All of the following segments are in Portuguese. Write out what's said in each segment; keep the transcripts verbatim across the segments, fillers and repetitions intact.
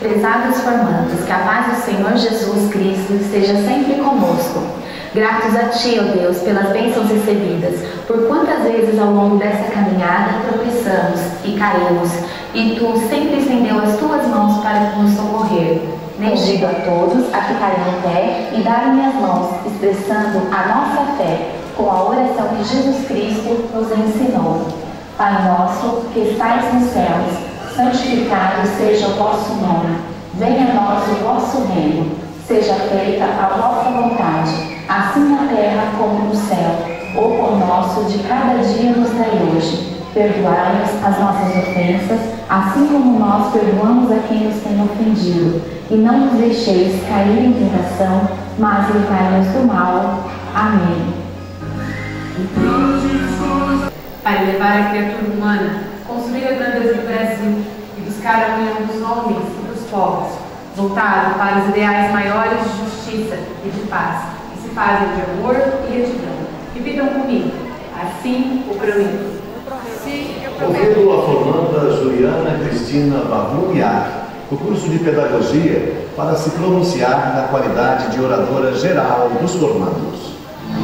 Prezados formandos, que a paz do Senhor Jesus Cristo esteja sempre conosco. Gratos a Ti, ó Deus, pelas bênçãos recebidas, por quantas vezes ao longo dessa caminhada tropeçamos e caímos, e Tu sempre estendeu as Tuas mãos para nos socorrer. Convido a todos a ficarem em pé e darem as mãos, expressando a nossa fé, com a oração que Jesus Cristo nos ensinou. Pai nosso, que estais nos céus, santificado seja o vosso nome. Venha a nós o vosso reino. Seja feita a vossa vontade, assim na terra como no céu. O pão nosso de cada dia nos dai hoje. Perdoai-nos as nossas ofensas, assim como nós perdoamos a quem nos tem ofendido. E não nos deixeis cair em tentação, mas livrai-nos do mal. Amém. Para elevar a criatura humana, construir a grandeza do Brasil e buscar a união dos homens e dos povos, voltado para os ideais maiores de justiça e de paz, que se fazem de amor e retidão. Repitam comigo. Assim o prometo. Convido a formanda Juliana Cristina Babuniak, do curso de Pedagogia, para se pronunciar na qualidade de oradora geral dos formandos.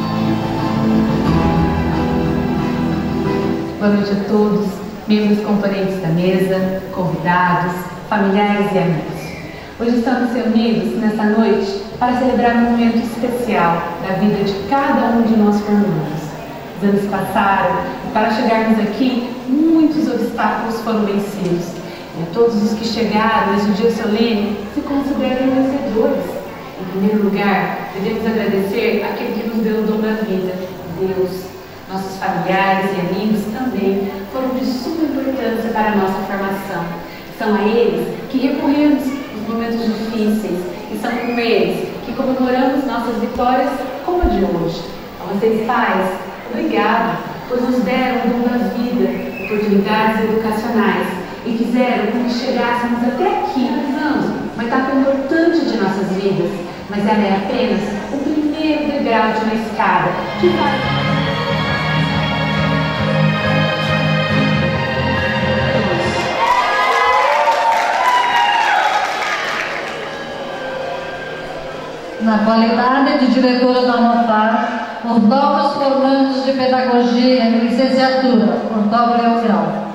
Boa noite a todos, membros componentes da mesa, convidados, familiares e amigos. Hoje estamos reunidos nesta noite para celebrar um momento especial da vida de cada um de nós formandos. Os anos passaram e para chegarmos aqui, muitos obstáculos foram vencidos. E a todos os que chegaram nesse dia solene se consideram vencedores. Em primeiro lugar, devemos agradecer àquele que nos deu o dom da vida, Deus. Nossos familiares e amigos também foram de suma importância para a nossa formação. São a eles que recorremos nos momentos difíceis e são com eles que comemoramos nossas vitórias como a de hoje. A vocês, pais, obrigado, pois nos deram o dom da vida, oportunidades educacionais e fizeram com que chegássemos até aqui, usando uma etapa importante de nossas vidas, mas ela é apenas o primeiro degrau de uma escada que vai... Na qualidade de diretora da UNAFAR, os novos formandos de Pedagogia e Licenciatura, por doble grau.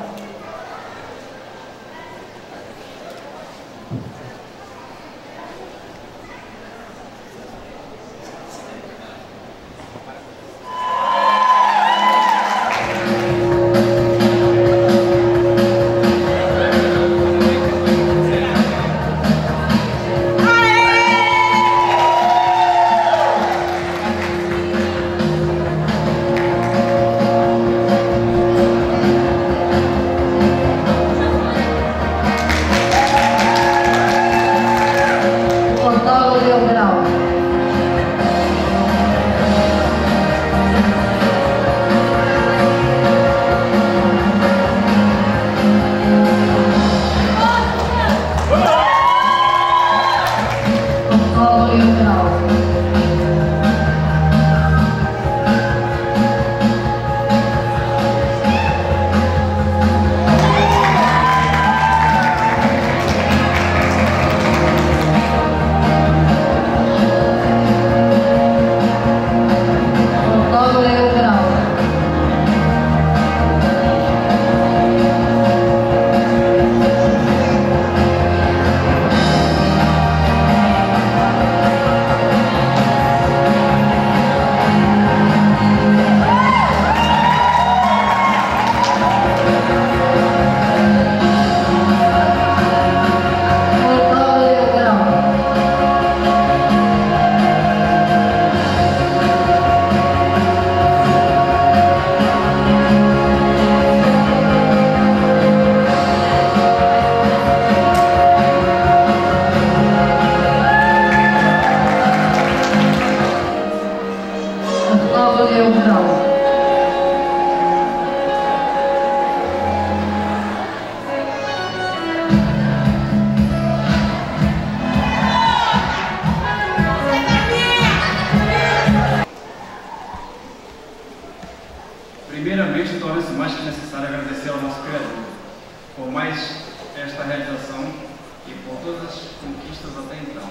conquistas até então.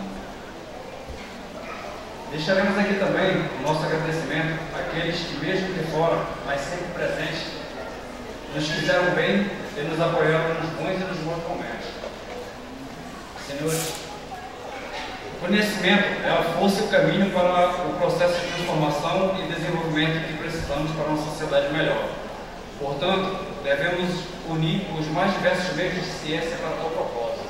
Deixaremos aqui também o nosso agradecimento àqueles que, mesmo de fora, mas sempre presentes, nos fizeram bem e nos apoiaram nos bons e nos bons momentos. Senhores, o conhecimento é a força e o caminho para o processo de transformação e desenvolvimento que precisamos para uma sociedade melhor. Portanto, devemos unir os mais diversos meios de ciência para tal propósito.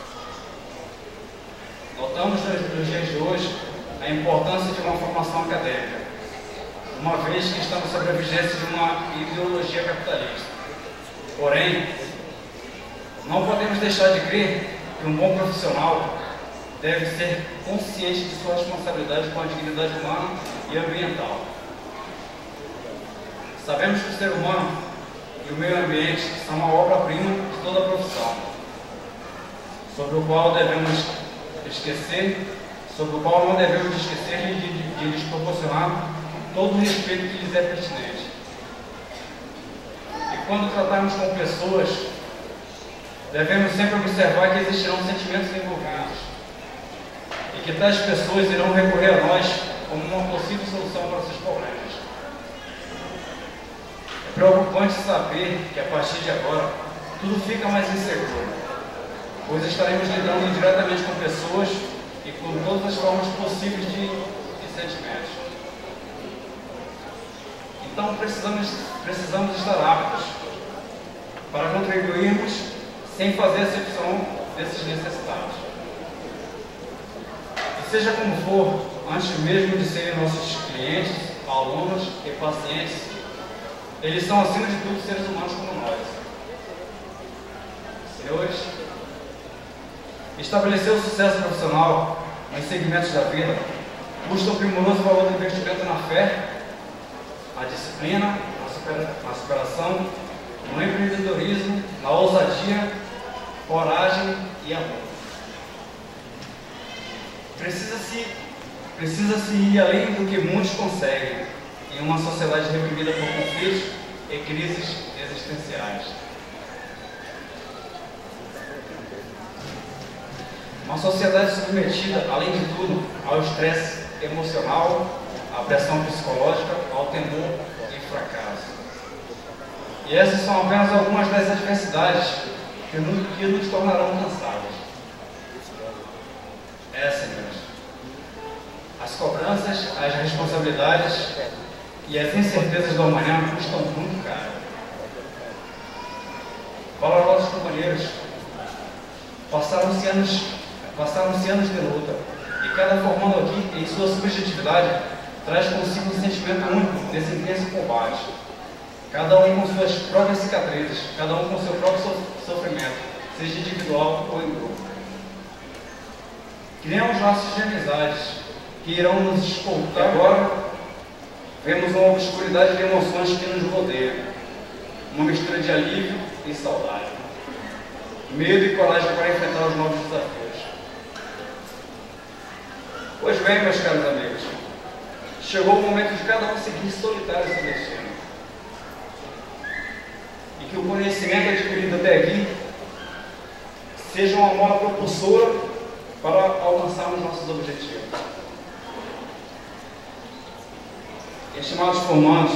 Notamos nos dias de hoje a importância de uma formação acadêmica, uma vez que estamos sob a vigência de uma ideologia capitalista. Porém, não podemos deixar de crer que um bom profissional deve ser consciente de sua responsabilidade com a dignidade humana e ambiental. Sabemos que o ser humano e o meio ambiente são uma obra-prima de toda a profissão, sobre o qual devemos esquecer, sobre o qual não devemos esquecer de, de, de lhes proporcionar todo o respeito que lhes é pertinente. E quando tratarmos com pessoas, devemos sempre observar que existirão sentimentos envolvidos e que tais pessoas irão recorrer a nós como uma possível solução para seus problemas. É preocupante saber que a partir de agora tudo fica mais inseguro, pois estaremos lidando diretamente com pessoas e com todas as formas possíveis de, de sentimentos. Então precisamos, precisamos estar aptos para contribuirmos sem fazer acepção desses necessitados. E seja como for, antes mesmo de serem nossos clientes, alunos e pacientes, eles são, acima de tudo, seres humanos como nós. Senhores, estabelecer o sucesso profissional nos segmentos da vida custa o primoroso valor do investimento na fé, na disciplina, na, supera, na superação, no empreendedorismo, na ousadia, coragem e amor. Precisa-se precisa-se ir além do que muitos conseguem em uma sociedade reprimida por conflitos e crises existenciais. Uma sociedade submetida, além de tudo, ao estresse emocional, à pressão psicológica, ao temor e fracasso. E essas são apenas algumas das adversidades que nos, que nos tornarão cansados. É, senhores, as cobranças, as responsabilidades e as incertezas do amanhã custam muito caro. Valorosos companheiros, passaram-se anos, passaram-se anos de luta, e cada formando aqui, em sua subjetividade, traz consigo um sentimento único desse intenso combate. Cada um com suas próprias cicatrizes, cada um com seu próprio sofrimento, seja individual ou em grupo. Criamos laços de amizades que irão nos escoltar. Agora, vemos uma obscuridade de emoções que nos rodeia, uma mistura de alívio e saudade, medo e coragem para enfrentar os novos desafios. Pois bem, meus caros amigos, chegou o momento de cada um seguir solitário seu destino. E que o conhecimento adquirido até aqui seja uma mola propulsora para alcançarmos nossos objetivos. Estimados formandos,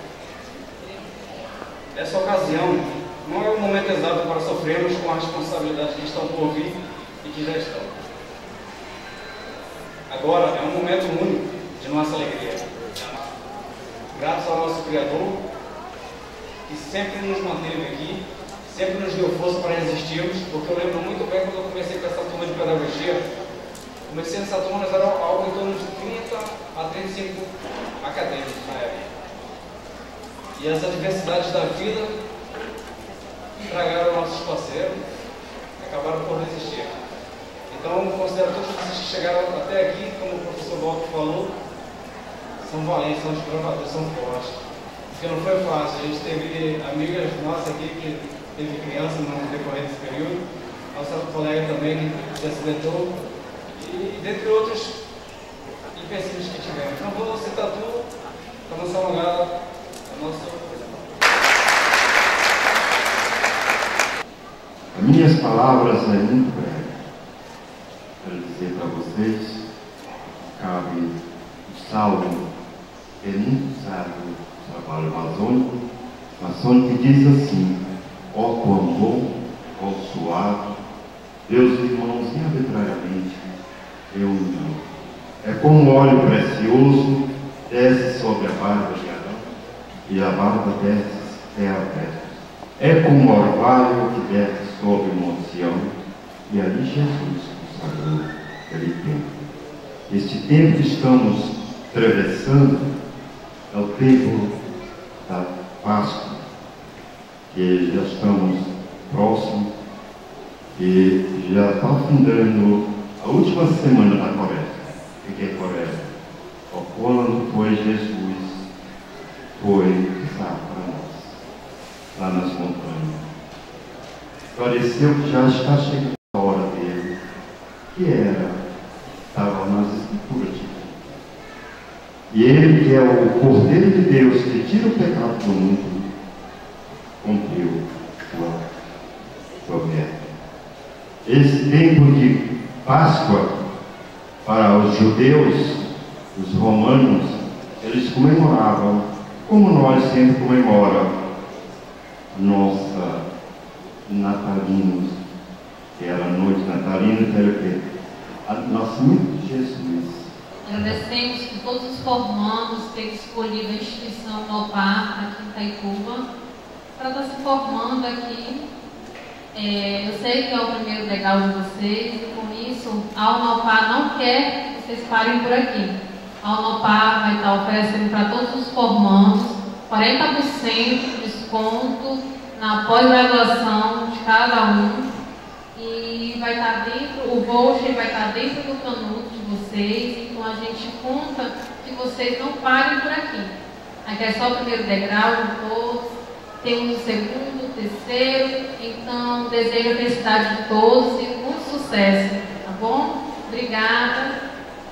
essa ocasião não é o momento exato para sofrermos com as responsabilidades que estão por vir e que já estão. Agora é um momento único de nossa alegria. Graças ao nosso Criador, que sempre nos manteve aqui, sempre nos deu força para resistirmos, porque eu lembro muito bem quando eu comecei com essa turma de pedagogia, comecei nessa turma, nós era algo em torno de trinta a trinta e cinco acadêmicos na época. E as adversidades da vida estragaram nossos parceiros e acabaram por resistir. Então, eu considero todos vocês que chegaram até aqui, como o professor Walter falou, são valentes, são desbravadores, são fortes. Porque não foi fácil. A gente teve amigas nossas aqui que teve criança no decorrer desse período, nossa colega também que se acidentou, e dentre outros empecilhos que tivemos. Não vou citar tudo, para não se alongar a nossa. As minhas palavras é muito breve. quero dizer para vocês, cabe o salmo, que é muito usado no trabalho masônico, maçônico, que diz assim: ó quão bom, ó suave, Deus irmãos inarbitrariamente reunião. É como óleo precioso desce sobre a barba de Adão, e a barba desce até a testa. É como orvalho que desce sobre o Monte Sião, e ali Jesus consagrou aquele tempo. Este tempo que estamos atravessando é o tempo da Páscoa, que já estamos próximos e já está fundando a última semana da Quaresma. O que é Quaresma? Quando foi Jesus, foi pisar para nós, lá nas montanhas. Pareceu que já está chegando a hora dele, que era, estava nas Escrituras de Deus. E ele, que é o Cordeiro de Deus, que tira o pecado do mundo, cumpriu sua, sua meta. Esse tempo de Páscoa, para os judeus, os romanos, eles comemoravam, como nós sempre comemoramos, nossa natalinos, que era a noite natalina, que era o quê? O nascimento de Jesus. Agradecemos por todos os formandos que têm escolhido a instituição Unopar aqui em Itaituba para estar se formando aqui. É, eu sei que é o primeiro degrau de vocês e com isso a Unopar não quer que vocês parem por aqui. A Unopar vai estar oferecendo para todos os formandos quarenta por cento de desconto na pós-graduação de cada um, e vai estar dentro, o voucher vai estar dentro do canudo de vocês, então a gente conta que vocês não parem por aqui. Aqui é só o primeiro degrau de todos, temos o segundo, o terceiro, então desejo a felicidade de todos e muito sucesso, tá bom? Obrigada.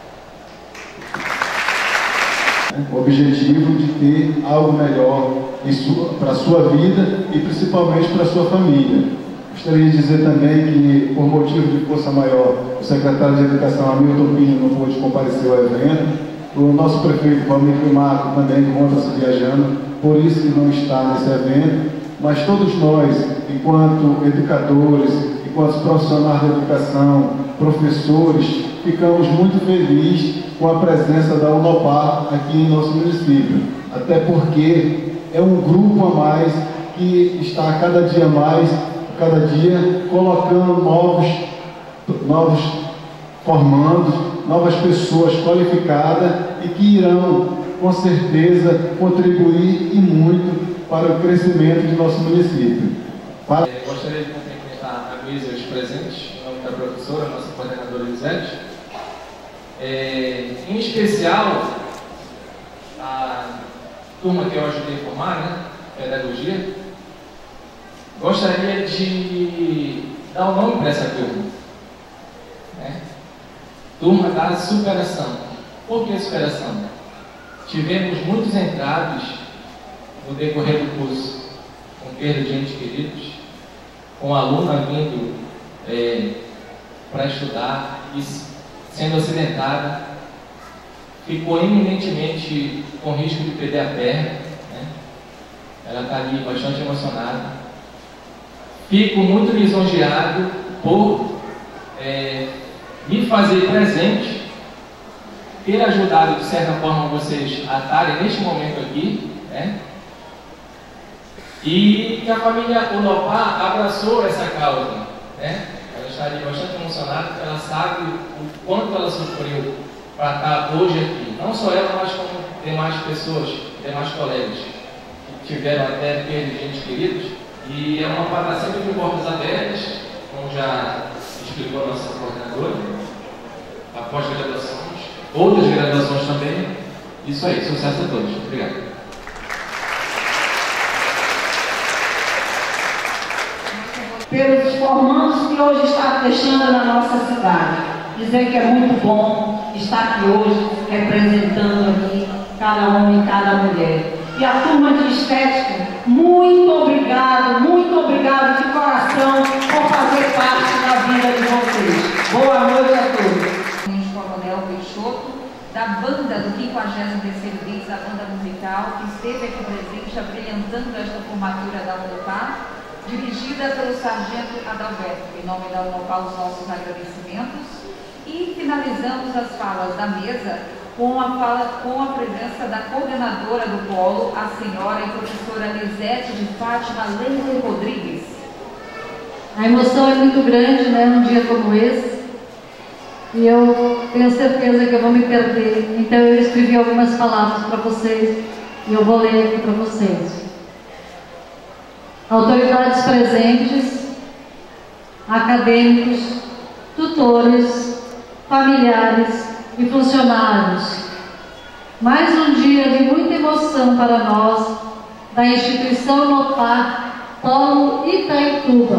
O objetivo de ter algo melhor para a sua vida e principalmente para a sua família. Gostaria de dizer também que, por motivo de força maior, o secretário de Educação, Hamilton Pinho, não pôde comparecer ao evento. O nosso prefeito, Valmir Primato, também encontra-se viajando, por isso que não está nesse evento. Mas todos nós, enquanto educadores, enquanto profissionais da educação, professores, ficamos muito felizes com a presença da Unopar aqui em nosso município, até porque é um grupo a mais que está a cada dia mais, a cada dia colocando novos, novos formandos, novas pessoas qualificadas e que irão, com certeza, contribuir e muito para o crescimento de nosso município. Para... Eu gostaria de cumprimentar a mesa e os presentes, em nome da professora, nossa coordenadora Elisete. É, em especial, a turma que eu ajudei a formar, né, Pedagogia, gostaria de dar o nome para essa turma, né? Turma da superação. Por que superação? Tivemos muitos entraves no decorrer do curso, com perda de entes queridos, com aluna vindo é, para estudar e sendo acidentada, ficou iminentemente com risco de perder a perna, né? Ela está ali bastante emocionada. Fico muito lisonjeado por é, me fazer presente, ter ajudado de certa forma vocês a estarem neste momento aqui, né? E que a família Unopar abraçou essa causa, né? Ela está ali bastante emocionada, ela sabe o quanto ela sofreu para estar hoje aqui. Não só ela, mas como demais pessoas, demais colegas que tiveram até perda de entes queridos. E é uma parada sempre de portas abertas, como já explicou a nossa coordenadora, após graduações, outras graduações também. Isso aí, sucesso a todos. Obrigado. Pelos formandos que hoje está fechando na nossa cidade. Dizer que é muito bom estar aqui hoje, representando aqui cada homem e cada mulher. E a turma de estética, muito obrigado, muito obrigado de coração por fazer parte da vida de vocês. Boa noite a todos. da banda do quinquagésimo terceiro bis, a banda musical, que esteve aqui presente, abrilhantando esta formatura da UNOPAR, dirigida pelo sargento Adalberto. Em nome da UNOPAR, os nossos agradecimentos. E finalizamos as falas da mesa com a, fala, com a presença da coordenadora do polo, a senhora e professora Lisete de Fátima Leite Rodrigues. A emoção é muito grande, né, num dia como esse, e eu tenho certeza que eu vou me perder, então eu escrevi algumas palavras para vocês e eu vou ler aqui para vocês. Autoridades presentes, acadêmicos, tutores, familiares e funcionários, mais um dia de muita emoção para nós da instituição UNOPAR Polo Itaituba,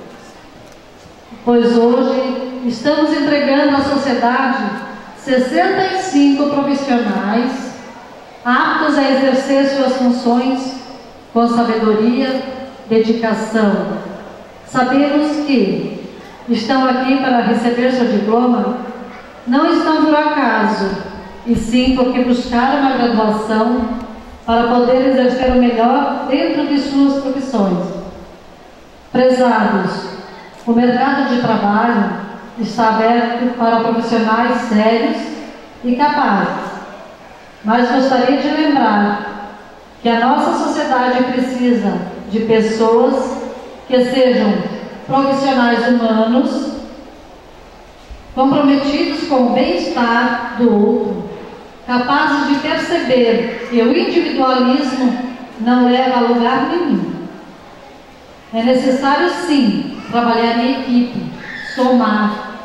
pois hoje estamos entregando à sociedade sessenta e cinco profissionais aptos a exercer suas funções com sabedoria, dedicação. Sabemos que estão aqui para receber seu diploma, não estão por acaso, e sim porque buscaram uma graduação para poder exercer o melhor dentro de suas profissões. Prezados, o mercado de trabalho está aberto para profissionais sérios e capazes, mas gostaria de lembrar que a nossa sociedade precisa de pessoas que sejam profissionais humanos, comprometidos com o bem-estar do outro, capazes de perceber que o individualismo não leva a lugar nenhum. É necessário, sim, trabalhar em equipe, somar,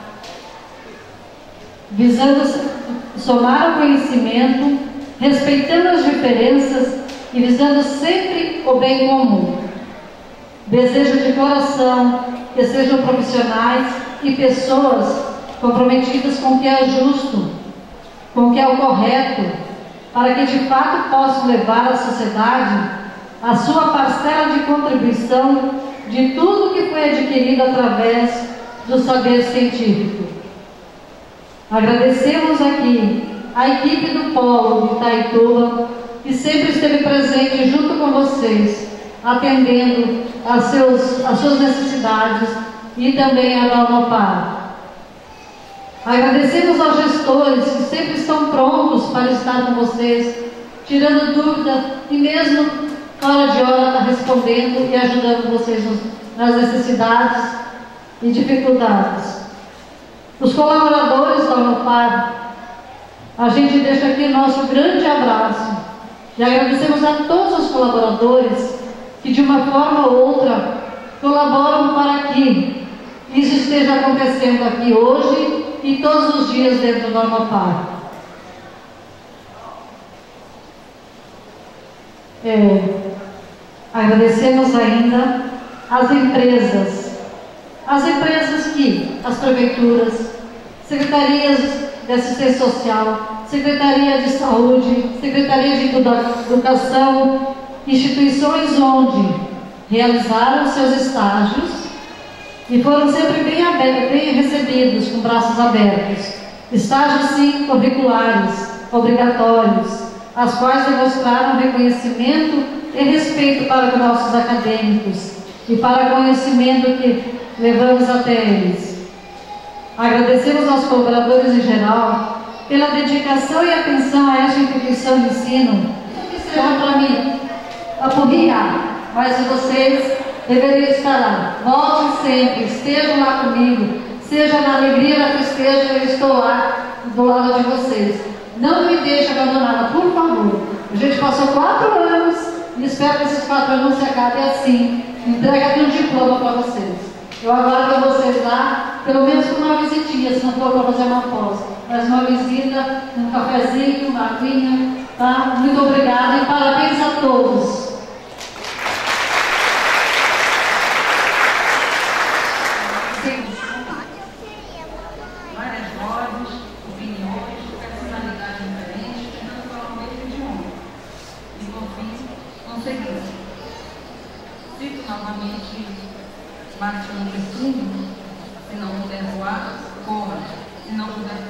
visando somar o conhecimento, respeitando as diferenças e visando sempre o bem comum. Desejo de coração que sejam profissionais e pessoas comprometidas com o que é justo, com o que é o correto, para que de fato possam levar à sociedade a sua parcela de contribuição de tudo que foi adquirido através do saber científico. Agradecemos aqui a equipe do Polo de Itaituba, que sempre esteve presente junto com vocês, atendendo às, seus, às suas necessidades e também a da UNOPAR. Agradecemos aos gestores que sempre estão prontos para estar com vocês, tirando dúvidas e mesmo hora de hora está respondendo e ajudando vocês nas necessidades e dificuldades. Os colaboradores da UNOPAR, a gente deixa aqui nosso grande abraço e agradecemos a todos os colaboradores que de uma forma ou outra colaboram para que isso esteja acontecendo aqui hoje e todos os dias dentro da UNOPAR. É, agradecemos ainda as empresas, as empresas que, as prefeituras, secretarias de assistência social, secretaria de saúde, secretaria de educação, instituições onde realizaram seus estágios e foram sempre bem, abertos, bem recebidos, com braços abertos. Estágios, sim, curriculares, obrigatórios, as quais demonstraram reconhecimento e respeito para os nossos acadêmicos e para o conhecimento que levamos até eles. Agradecemos aos colaboradores em geral pela dedicação e atenção a esta instituição de ensino, que seja para mim apurriar, mas vocês deveriam estar lá. Voltem sempre, estejam lá comigo, seja na alegria ou na tristeza, eu estou lá do lado de vocês. Não me deixe abandonada, por favor. A gente passou quatro anos e espero que esses quatro anos se acabem assim. Entrega aqui um diploma para vocês. Eu aguardo vocês lá, pelo menos com uma visitinha, se não for para fazer uma pós. Mas uma visita, um cafezinho, uma aguinha, tá? Muito obrigada e parabéns a todos. Novamente, Martin Luther King, se não puder voar, corra, se não puder